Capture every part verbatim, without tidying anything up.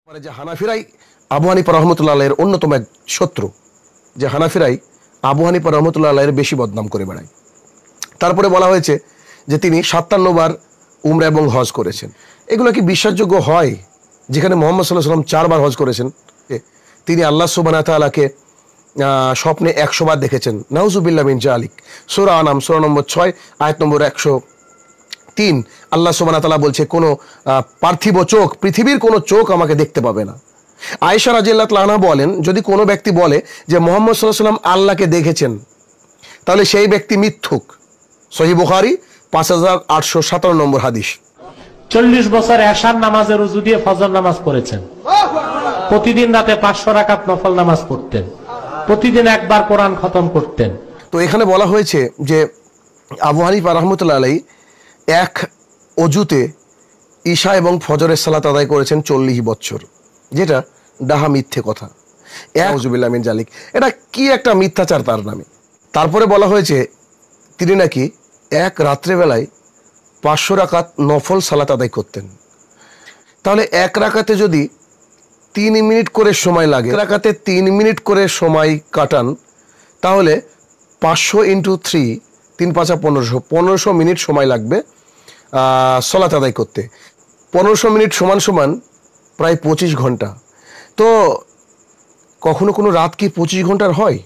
মানে যে হানাফিরাই আবু হানিফা রাহমাতুল্লাহ আলাইহির অন্যতম এক শত্রু, যে হানাফিরাই আবু হানিফা রাহমাতুল্লাহ আলাইহির বেশি বদনাম করে বেড়ায়। তারপরে বলা হয়েছে যে তিনি সাতান্ন বার উমরা এবং হজ করেছেন। এগুলো কি বিশ্বাসযোগ্য হয়? যেখানে মুহাম্মদ সাল্লাল্লাহু আলাইহি ওয়াসাল্লাম চারবার হজ করেছেন, তিনি আল্লাহ সুবহানাহু ওয়া তাআলাকে স্বপ্নে একশো বার দেখেছেন। নাউজুবিল্লাহ মিন জালিক। সূরা আনাম সূরা নম্বর ছয় আয়াত নম্বর একশো তিন আল্লাহ সুবহানাহু ওয়া তাআলা বলছে, কোনো পার্থিব চোখ, পৃথিবীর কোনো চোখ আমাকে দেখতে পাবে না। আয়েশা রাদিয়াল্লাহু তাআলা আনহা বলেন, যদি কোনো ব্যক্তি বলে যে মুহাম্মদ সাল্লাল্লাহু আলাইহি ওয়াসাল্লাম আল্লাহকে দেখেছেন, তাহলে সেই ব্যক্তি মিথ্যুক। সহিহ বুখারী পাঁচ হাজার আটশো সাতান্ন নম্বর হাদিস। চল্লিশ বছর এশার নামাজের উজু দিয়ে ফজর নামাজ পড়েছেন। প্রতিদিন রাতে পাঁচশো রাকাত নফল নামাজ পড়তেন। প্রতিদিন একবার কোরআন খতম করতেন। তো এখানে বলা হয়েছে যে আবু হানিফা রাহমাতুল্লাহ আলাইহি এক অজুতে ঈশা এবং ফজরের সালাত আদায় করেছেন চল্লিশ বছর, যেটা ডাহা মিথ্যে কথা। নাউজুবিল্লাহ মিন জালিক। এটা কি একটা মিথ্যাচার তার নামে। তারপরে বলা হয়েছে তিনি নাকি এক রাত্রেবেলায় পাঁচশো রাকাত নফল সালাত আদায় করতেন। তাহলে এক রাকাতে যদি তিন মিনিট করে সময় লাগে, রাকাতে তিন মিনিট করে সময় কাটান, তাহলে পাঁচশো ইন্টু থ্রি তিন পাঁচা পনেরোশো পনেরোশো মিনিট সময় লাগবে সালাত আদায় করতে। পনেরোশো মিনিট সমান সমান প্রায় পঁচিশ ঘন্টা। তো কখনো কোনো রাত কি পঁচিশ ঘন্টার হয়?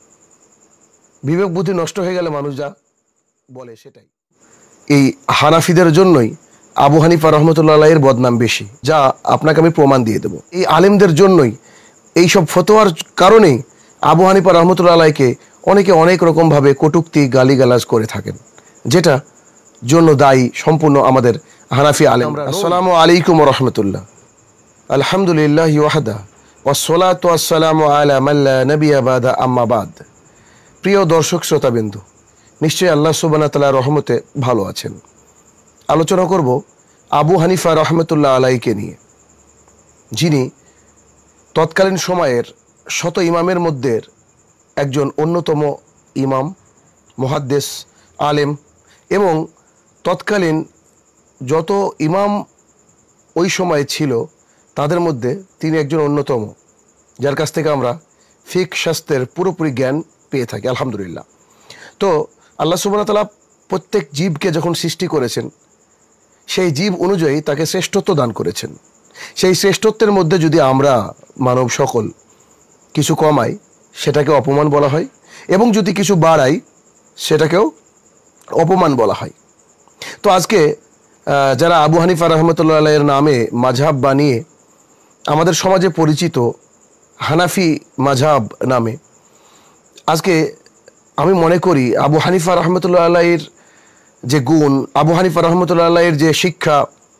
বিবেক বুদ্ধি নষ্ট হয়ে গেলে মানুষ যা বলে সেটাই। এই হানাফিদের জন্যই আবু হানিফা রহমতুল্লাহ আলাইহির বদনাম বেশি, যা আপনাকে আমি প্রমাণ দিয়ে দেবো। এই আলেমদের জন্যই, এইসব ফতোয়ার কারণেই আবু হানিফা রহমতুল্লাহ আলাইকে অনেকে অনেক রকমভাবে কটূক্তি গালিগালাজ করে থাকেন, যেটা জন্য দায়ী সম্পূর্ণ আমাদের হানাফি আলেম। আসসালামু আলাইকুম ওয়া রাহমাতুল্লাহ। আলহামদুলিল্লাহ ওয়াহদা ওয়াসসালাতু ওয়াসসালামু আলা মান লা নাবিয়্যা বাদা আম্মা বাদ। প্রিয় দর্শক শ্রোতাবিন্দু, নিশ্চয়ই আল্লাহ সুবহানাহু ওয়া তাআলার রহমতে ভালো আছেন। আলোচনা করব আবু হানিফা রহমতুল্লাহ আলাইকে নিয়ে, যিনি তৎকালীন সময়ের শত ইমামের মধ্যে একজন অন্যতম ইমাম, মুহাদ্দিস, আলেম, এবং তৎকালীন যত ইমাম ওই সময়ে ছিল তাদের মধ্যে তিনি একজন অন্যতম, যার কাছ থেকে আমরা ফিকহ শাস্ত্রের পুরোপুরি জ্ঞান পেয়ে থাকি আলহামদুলিল্লাহ। তো আল্লাহ সুবহানাহু ওয়া তাআলা প্রত্যেক জীবকে যখন সৃষ্টি করেছেন, সেই জীব অনুযায়ী তাকে শ্রেষ্ঠত্ব দান করেছেন। সেই শ্রেষ্ঠত্বের মধ্যে যদি আমরা মানব সকল কিছু কমাই, সেটাকে অপমান বলা হয়, এবং যদি কিছু বাড়াই, সেটাকেও অপমান বলা হয়। তো আজকে যারা আবু হানিফা রহমতুল্লাহ আলাইহির নামে মাযহাব বানিয়ে আমাদের সমাজে পরিচিত হানাফি মাযহাব নামে, আজকে আমি মনে করি আবু হানিফা রহমতুল্লাহ আলাইহির যে গুণ, আবু হানিফা রহমতুল্লাহ আলাইহির যে শিক্ষা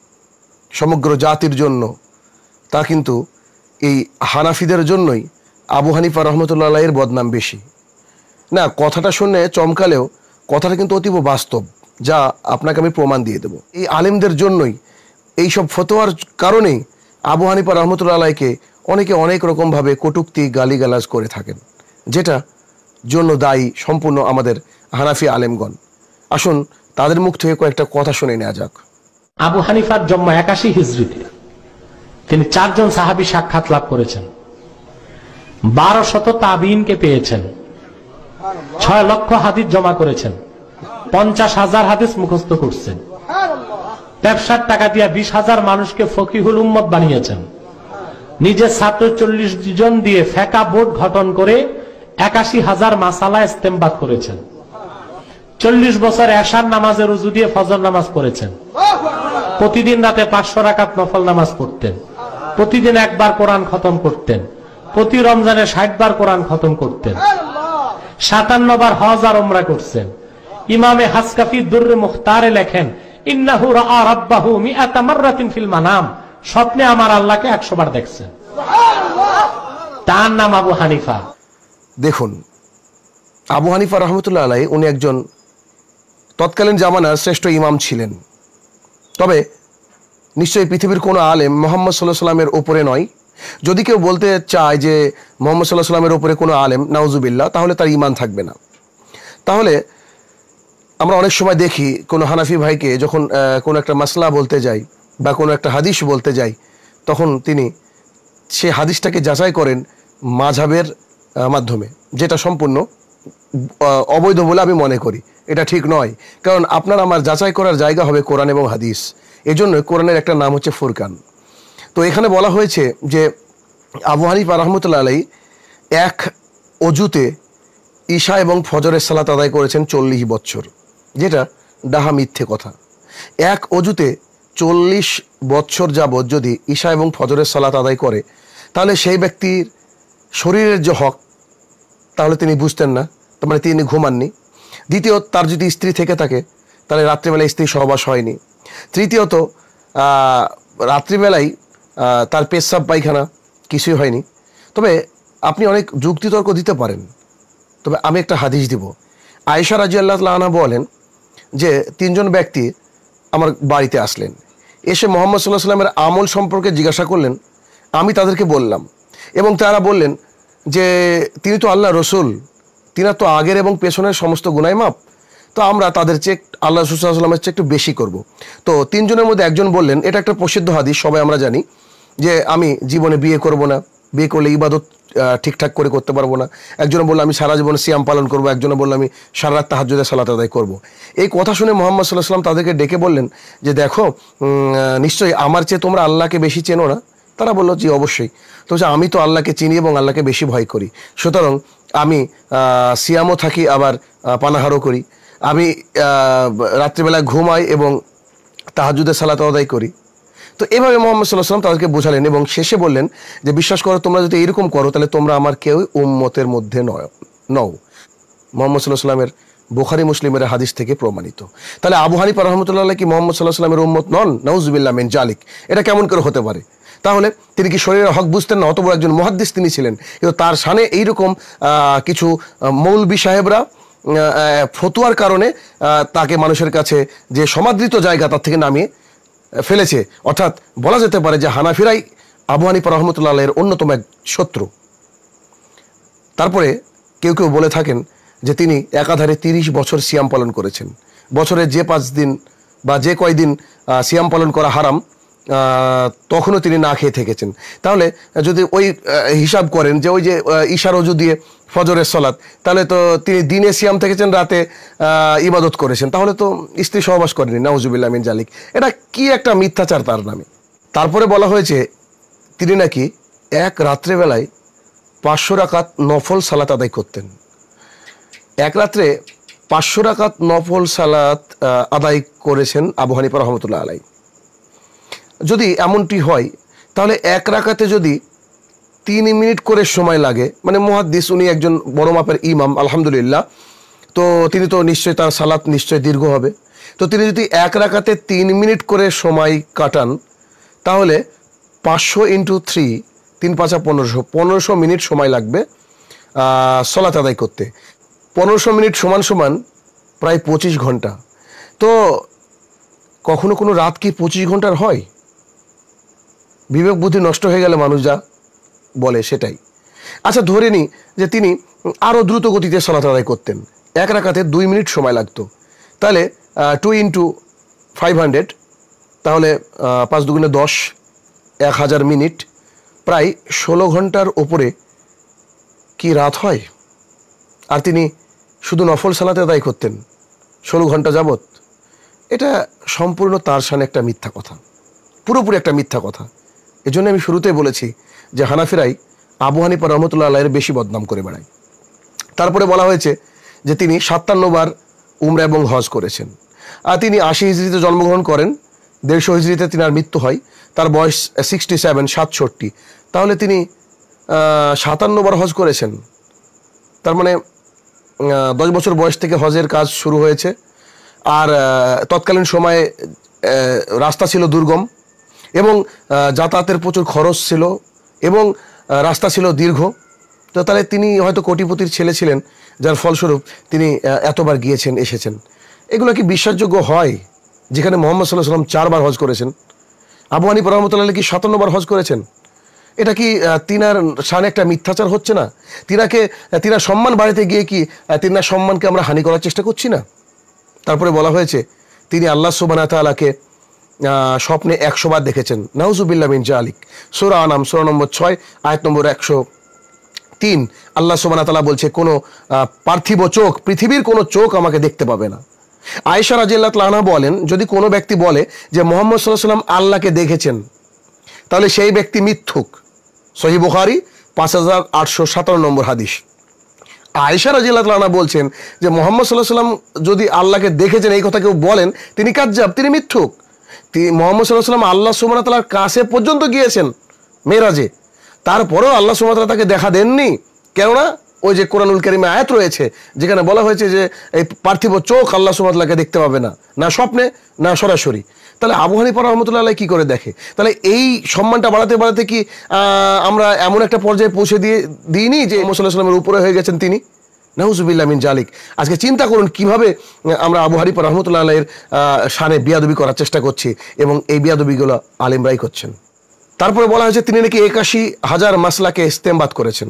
সমগ্র জাতির জন্য, তা কিন্তু এই হানাফিদের জন্যই আবু হানিফা রহমতুল্লাহ আলাইহির বদনাম বেশি। না, কথাটা শুনে চমকালেও কথাটা কিন্তু অতীব বাস্তব, যা আপনাকে আমি প্রমাণ দিয়ে দেব। এই আলেমদের জন্যই, এইসব ফতোয়ার কারণেই আবু হানিফা রহমতুল্লাহ আলাইহিকে অনেকে অনেক রকমভাবে কটূক্তি গালিগালাজ করে থাকেন, যেটা জন্য দায়ী সম্পূর্ণ আমাদের হানাফি আলেমগণ। আসুন তাদের মুখ থেকে কয়েকটা কথা শুনে নেওয়া যাক। আবু হানিফার জন্ম একাশি হিজরিতে। তিনি চারজন সাহাবী সাক্ষাৎ লাভ করেছেন, বারো শত তাবিঈনকে পেয়েছেন, ছয় লক্ষ হাদিস জমা করেছেন, পঞ্চাশ হাজার হাদিস মুখস্থ করছেন, ব্যবসার টাকা দিয়ে বিশ হাজার মানুষকে ফকিহুল উম্মত বানিয়েছেন, নিজের ছাত্র চল্লিশ জন দিয়ে ফেকা বোর্ড গঠন করে একাশি হাজার মাসালা ইস্তেমবাদ করেছেন, চল্লিশ বছর এশার নামাজের উজু দিয়ে ফজর নামাজ পড়েছেন, প্রতিদিন রাতে পাঁচশো রাকাত নফল নামাজ পড়তেন, প্রতিদিন একবার কোরআন খতম করতেন, প্রতি রমজানে ষাট বার কোরআন খতম করতেন, সাতান্ন বার হজ আর উমরা করছেন। ইমামে হাসকাফি দুররে মুখতারে লেখেন, ইন্নাহু রাআ রাব্বাহু মিআতা মাররাতিন ফিল মানাম, স্বপ্নে আমার আল্লাহকে একশো বার দেখছেন। তার নাম আবু হানিফা। দেখুন, আবু হানিফা রহমতুল্লাহ আলাইহি উনি একজন তৎকালীন জামানার শ্রেষ্ঠ ইমাম ছিলেন। তবে নিশ্চয়ই পৃথিবীর কোনো আলেম মুহাম্মদ সাল্লাল্লাহু আলাইহি ওয়াসাল্লামের ওপরে নয়। যদি কেউ বলতে চায় যে মুহাম্মদ সাল্লাল্লাহু আলাইহি ওয়াসাল্লামের ওপরে কোনো আলেম, নাউজুবিল্লাহ, তাহলে তার ঈমান থাকবে না। তাহলে আমরা অনেক সময় দেখি কোনো হানাফি ভাইকে যখন কোনো একটা মাসলা বলতে যাই বা কোনো একটা হাদিস বলতে যাই, তখন তিনি সে হাদিসটাকে যাচাই করেন মাযহাবের মাধ্যমে, যেটা সম্পূর্ণ অবৈধ বলে আমি মনে করি। এটা ঠিক নয়, কারণ আপনার আমার যাচাই করার জায়গা হবে কোরআন এবং হাদিস। এজন্য কোরআনের একটা নাম হচ্ছে ফুরকান। তো এখানে বলা হয়েছে যে আবু হানিফা রাহমাতুল্লাহ আলাইহি এক অজুতে ঈশা এবং ফজরের সালাত আদায় করেছেন চল্লিশ বছর, যেটা ডাহা মিথ্যে কথা। এক অজুতে চল্লিশ বছর যাবৎ যদি ঈশা এবং ফজরের সালাত আদায় করে, তাহলে সেই ব্যক্তির শরীরের যে হক, তাহলে তিনি বুঝতেন না, তার মানে তিনি ঘুমাননি। দ্বিতীয়ত, তার যদি স্ত্রী থেকে থাকে তাহলে রাত্রিবেলায় স্ত্রী সহবাস হয়নি। তৃতীয়ত, রাত্রিবেলায় তার পেশাব পায়খানা কিছুই হয়নি। তবে আপনি অনেক যুক্তিতর্ক দিতে পারেন, তবে আমি একটা হাদিস দিব। আয়েশা রাদিয়াল্লাহু তাআলা আনহা বলেন যে তিনজন ব্যক্তি আমার বাড়িতে আসলেন, এসে মুহাম্মদ সাল্লাল্লাহু আলাইহি ওয়াসাল্লামের আমল সম্পর্কে জিজ্ঞাসা করলেন। আমি তাদেরকে বললাম এবং তারা বললেন যে তিনি তো আল্লাহ রসুল, তিনার তো আগের এবং পেছনের সমস্ত গুনাহ মাপ, তো আমরা তাদের চেয়ে আল্লাহ রাসূল সাল্লাল্লাহু আলাইহি ওয়াসাল্লামের চেয়ে একটু বেশি করব। তো তিনজনের মধ্যে একজন বললেন, এটা একটা প্রসিদ্ধ হাদিস, সবাই আমরা জানি, যে আমি জীবনে বিয়ে করব না, বিয়ে করলে ইবাদত ঠিকঠাক করে করতে পারবো না। একজনে বললো আমি সারা জীবন সিয়াম পালন করবো, একজনে বললো আমি সারা রাত তাহাজ্জুদের সালাত আদায় করবো। এই কথা শুনে মুহাম্মদ সাল্লাল্লাহু আলাইহি ওয়াসাল্লাম তাদেরকে ডেকে বললেন যে দেখো, নিশ্চয়ই আমার চেয়ে তোমরা আল্লাহকে বেশি চেনো না? তারা বললো জি অবশ্যই। তো আমি তো আল্লাহকে চিনি এবং আল্লাহকে বেশি ভয় করি, সুতরাং আমি সিয়ামও থাকি আবার পানাহারও করি, আমি রাত্রিবেলায় ঘুমাই এবং তাহাজ্জুদের সালাত আদায় করি। তো এভাবে মুহাম্মদ সাল্লাল্লাহু আলাইহি ওয়াসাল্লাম তাদেরকে বোঝালেন এবং শেষে বললেন যে বিশ্বাস করো, তোমরা যদি এরকম করো তাহলে তোমরা আমার কেউ উম্মতের মধ্যে নয় নও। মুহাম্মদ সাল্লাল্লাহু আলাইহি ওয়াসাল্লামের বুখারী মুসলিমের হাদিস থেকে প্রমাণিত। তাহলে আবু হানিফা রাহমাতুল্লাহ আলাইহি কি মুহাম্মদ সাল্লাল্লাহু আলাইহি ওয়াসাল্লামের উম্মত নন? নাউযুবিল্লাহ মিন জালিক। এটা কেমন করে হতে পারে? তাহলে তিনি কি শরীরের হক বুঝতেন না? অত বড় একজন মুহাদ্দিস তিনি ছিলেন, কিন্তু তার শানে এইরকম কিছু মৌলবি সাহেবরা ফতোয়ার কারণে তাকে মানুষের কাছে যে সমাদৃত জায়গা তার থেকে নামিয়ে ফেলেছে। অর্থাৎ বলা যেতে পারে যে হানাফিরাই আবু হানিফা রাহমাতুল্লাহ আলাইহির অন্যতম এক শত্রু। তারপরে কেউ কেউ বলে থাকেন যে তিনি একাধারে তিরিশ বছর সিয়াম পালন করেছেন। বছরে যে পাঁচ দিন বা যে কয়দিন সিয়াম পালন করা হারাম, তখনও তিনি না খেয়ে থেকেছেন। তাহলে যদি ওই হিসাব করেন যে ওই যে ঈশার অজু দিয়ে ফজরের সালাত, তাহলে তো তিনি দিনে সিয়াম থেকেছেন, রাতে ইবাদত করেছেন, তাহলে তো স্ত্রী সহবাস করেনি। নাউজুবিল্লাহ মিন জালিক। এটা কি একটা মিথ্যাচার তার নামে। তারপরে বলা হয়েছে তিনি নাকি এক রাত্রেবেলায় পাঁচশো রাকাত নফল সালাত আদায় করতেন। এক রাত্রে পাঁচশো রাকাত নফল সালাত আদায় করেছেন আবু হানিফা রাহমাতুল্লাহ আলাইহি। যদি এমনটি হয় তাহলে এক রাকাতে যদি তিন মিনিট করে সময় লাগে, মানে মুহাদ্দিস, উনি একজন বড় মাপের ইমাম আলহামদুলিল্লাহ, তো তিনি তো নিশ্চয়ই তার সালাত নিশ্চয় দীর্ঘ হবে। তো তিনি যদি এক রাকাতে তিন মিনিট করে সময় কাটান, তাহলে পাঁচশো ইন্টু থ্রি, তিন পাঁচা পনেরোশো, পনেরোশো মিনিট সময় লাগবে সালাত আদায় করতে। পনেরোশো মিনিট সমান সমান প্রায় পঁচিশ ঘন্টা। তো কখনো কোনো রাত কি পঁচিশ ঘন্টার হয়? বিবেক বুদ্ধি নষ্ট হয়ে গেলে মানুষ যা বলে সেটাই। আচ্ছা, ধরে নিই যে তিনি আরও দ্রুত গতিতে সালাত আদায় করতেন, এক রাকাতে দুই মিনিট সময় লাগতো, তাহলে টু ইন্টু ফাইভ হান্ড্রেড, তাহলে পাঁচ দুগুণে দশ, এক হাজার মিনিট, প্রায় ষোলো ঘন্টার ওপরে কি রাত হয়? আর তিনি শুধু নফল সালাতে আদায় করতেন ষোলো ঘন্টা যাবৎ। এটা সম্পূর্ণ তার শানে একটা মিথ্যা কথা, পুরোপুরি একটা মিথ্যা কথা। এজন্য আমি শুরুতেই বলেছি যে হানাফিরাই আবু হানিফা রাহমাতুল্লাহ আলাইহির বেশি বদনাম করে বেড়ায়। তারপরে বলা হয়েছে যে তিনি সাতান্ন বার উমরা এবং হজ করেছেন। আর তিনি আশি হিজরিতে জন্মগ্রহণ করেন, দেড়শো হিজরিতে তিনার মৃত্যু হয়, তার বয়স সিক্সটি সেভেন সাতষট্টি। তাহলে তিনি সাতান্ন বার হজ করেছেন, তার মানে দশ বছর বয়স থেকে হজের কাজ শুরু হয়েছে। আর তৎকালীন সময়ে রাস্তা ছিল দুর্গম এবং যাতায়াতের প্রচুর খরচ ছিল এবং রাস্তা ছিল দীর্ঘ। তো তাহলে তিনি হয়তো কোটিপতির ছেলে ছিলেন, যার ফলস্বরূপ তিনি এতবার গিয়েছেন এসেছেন। এগুলো কি বিশ্বাসযোগ্য হয়? যেখানে মুহাম্মদ সাল্লাল্লাহু আলাইহি ওয়াসাল্লাম চারবার হজ করেছেন, আবু হানিফা রাহমাতুল্লাহ আলাইহি কি সাতান্ন বার হজ করেছেন? এটা কি তিনার শানে একটা মিথ্যাচার হচ্ছে না? তিনাকে তিনার সম্মান বাড়াতে গিয়ে কি তিনার সম্মানকে আমরা হানি করার চেষ্টা করছি না? তারপরে বলা হয়েছে তিনি আল্লাহ সুবহানাহু ওয়া তাআলাকে আহ, স্বপ্নে একশো বার দেখেছেন, নাউজুবিল্লাহ মিন জালিক। সূরা আনাম সূরা নম্বর ছয় আয়াত নম্বর একশো তিন, আল্লাহ সুবহানাহু ওয়া তাআলা বলছে কোনো আহ, পার্থিব চোখ, পৃথিবীর কোনো চোখ আমাকে দেখতে পাবে না। আয়েশা রাদিয়াল্লাহু তাআলা আনহা বলেন, যদি কোনো ব্যক্তি বলে যে মুহাম্মদ সাল্লাল্লাহু আলাইহি ওয়াসাল্লাম আল্লাহকে দেখেছেন, তাহলে সেই ব্যক্তি মিথ্যুক। সহিহ বুখারী পাঁচ হাজার আটশো সাতান্ন নম্বর হাদিস। আয়েশা রাদিয়াল্লাহু তাআলা আনহা বলছেন যে মুহাম্মদ সাল্লাল্লাহু আলাইহি ওয়াসাল্লাম যদি আল্লাহকে দেখেছেন এই কথা কেউ বলেন, তিনি কাজ্জাব, তিনি মিথ্যুক। তিনি মুহাম্মদ সাল্লাল্লাহু আলাইহি ওয়াসাল্লাম আল্লাহ সুবহানাহু ওয়া তাআলার কাছে পর্যন্ত গিয়েছেন মেরাজে, তারপরেও আল্লাহ সুবহানাহু ওয়া তাআলা তাকে দেখা দেননি। কেননা ওই যে কোরআনুল কারীমে আয়াত রয়েছে যেখানে বলা হয়েছে যে এই পার্থিব চোখ আল্লাহ সুবহানাহু ওয়া তাআলাকে দেখতে পাবে না, না স্বপ্নে না সরাসরি। তাহলে আবু হানিফা রাহমাতুল্লাহ আলাইহি কি করে দেখে? তাহলে এই সম্মানটা বাড়াতে বাড়াতে কি আমরা এমন একটা পর্যায়ে পৌঁছে দিয়ে দিইনি যে মুহাম্মদ সাল্লাল্লাহু আলাইহি ওয়াসাল্লামের উপরে হয়ে গেছেন তিনি? নাউজুবিল্লাহ মিন জালিক। আজকে চিন্তা করুন কিভাবে আমরা আবু হানিফা রাহমাতুল্লাহ আলাইহির শানে বিয়াদবি করার চেষ্টা করছি এবং এই বিয়াদবিগুলো আলেমরাই করছেন। তারপরে বলা হয়েছে তিনি নাকি একাশি হাজার মাসলাকে ইস্তেমবাদ করেছেন।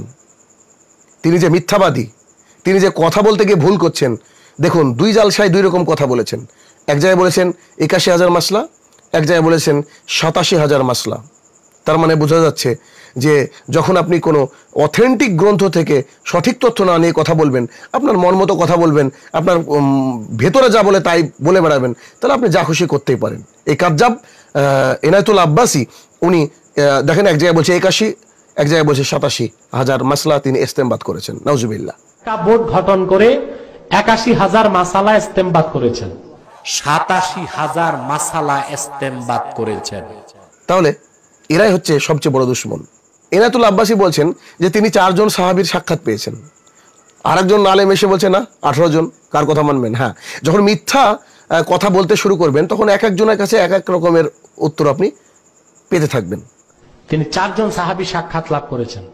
তিনি যে মিথ্যাবাদী, তিনি যে কথা বলতে গিয়ে ভুল করছেন। দেখুন, দুই জালসায় দুই রকম কথা বলেছেন। এক জায়গায় বলেছেন একাশি হাজার মাসলা, এক জায়গায় বলেছেন সাতাশি হাজার মাসলা। তার মানে বোঝা যাচ্ছে যে যখন আপনি কোনো অথেন্টিক গ্রন্থ থেকে সঠিক তথ্য না নিয়ে কথা বলবেন, আপনার মন মতো কথা বলবেন, আপনার ভেতরে যা বলে তাই বলে বেড়াবেন, তাহলে আপনি যা খুশি করতেই পারেন। এই কাজ্জাব এনায়েতুল আব্বাসী উনি দেখেন এক জায়গায় বলছে একাশি, এক জায়গায় বলছে সাতাশি হাজার মাসলা তিনি ইস্তেমবাদ করেছেন। নাউজুবিল্লাহ। বোর্ড গঠন করে একাশি হাজার মাসালা ইস্তেমবাদ করেছেন, সাতাশি হাজার মাসালা ইস্তেমবাদ করেছেন। তাহলে এরাই হচ্ছে সবচেয়ে বড় দুশ্মন। এনায়েতুল আব্বাসী বলছেন যে তিনি চারজন সাহাবীর সাক্ষাৎ পেয়েছেন। আরেকজন আলেম এসে বলছে না আঠারো জন। কার কথা মানবেন? হ্যাঁ, যখন মিথ্যা কথা বলতে শুরু করবেন তখন এক একজনের কাছে এক এক রকমের উত্তর আপনি পেতে থাকবেন। তিনি চারজন সাহাবী সাক্ষাৎ লাভ করেছেন।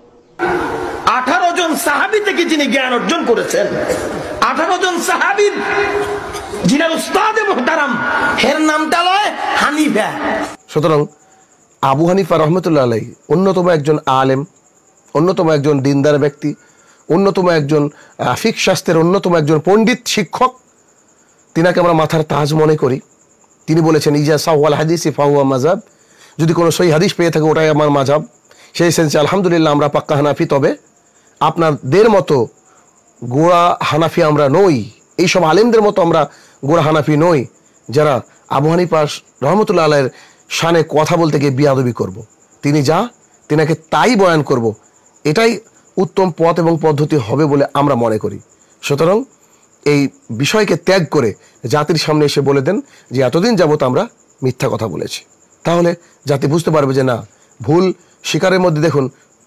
আঠারো জন সাহাবী থেকে যিনি জ্ঞান অর্জন করেছেন, আঠারো জন সাহাবীর যিনার উস্তাদে মুহতারাম, এর নামটা লয় হানিফা। সুতরাং আবু হানিফা রহমতুল্লাহ আলাইহি অন্যতম একজন আলেম, অন্যতম একজন দিনদার ব্যক্তি, অন্যতম একজন ফিকহ শাস্ত্রের অন্যতম একজন পণ্ডিত শিক্ষক। তিনাকে আমরা মাথার তাজ মনে করি। তিনি বলেছেন ইজা সাওয়াল হাদিসি ফাহুয়া মাযহাব, যদি কোনো সহি হাদিস পেয়ে থাকে ওটাই আমার মাযহাব। সেই সেন্সে আলহামদুলিল্লাহ আমরা পাক্কা হানাফি। তবে আপনাদের মতো গোড়া হানাফি আমরা নই, এইসব আলেমদের মতো আমরা গোড়া হানাফি নই যারা আবু হানিফা রহমতুল্লাহ আলাইহির শানে কথা বলতে গিয়ে বিয়াদবি করব। তিনি যা তিনাকে তাই বয়ান করব, এটাই উত্তম পথ এবং পদ্ধতি হবে বলে আমরা মনে করি। সুতরাং এই বিষয়কে ত্যাগ করে জাতির সামনে এসে বলে দেন যে এতদিন যাবত আমরা মিথ্যা কথা বলেছি। তাহলে জাতি বুঝতে পারবে যে না, ভুল শিকারের মধ্যে দেখুন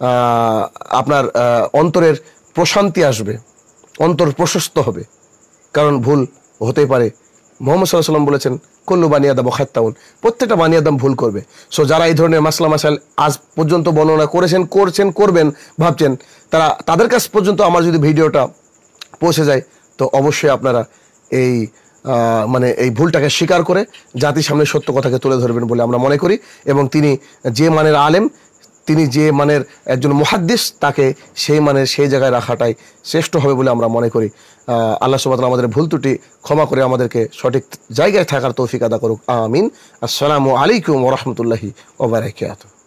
আপনার অন্তরের প্রশান্তি আসবে, অন্তর প্রশস্ত হবে, কারণ ভুল হতেই পারে। মুহাম্মদ সাল্লাল্লাহু আলাইহি ওয়াসাল্লাম বলেছেন কুল্লু বানি আদম খাত্তাউন, প্রত্যেকটা বানি আদম ভুল করবে। সো যারা এই ধরনের মাসলা মাসাইল আজ পর্যন্ত বর্ণনা করেছেন, করছেন, করবেন ভাবছেন, তারা তাদের কাছ পর্যন্ত আমার যদি ভিডিওটা পৌঁছে যায় তো অবশ্যই আপনারা এই মানে এই ভুলটাকে স্বীকার করে জাতির সামনে সত্য কথাকে তুলে ধরবেন বলে আমরা মনে করি। এবং তিনি যে মানের আলেম, তিনি যে মানের একজন মুহাদ্দিস, তাকে সেই মানের সেই জায়গায় রাখাটাই শ্রেষ্ঠ হবে বলে আমরা মনে করি। আল্লাহ সুবহানাহু ওয়া তাআলা আমাদের ভুল ত্রুটি ক্ষমা করে আমাদেরকে সঠিক জায়গায় থাকার তৌফিক আদা করুক। আমিন। আসসালামু আলাইকুম ওয়া রাহমাতুল্লাহি ওয়া বারাকাতুহু।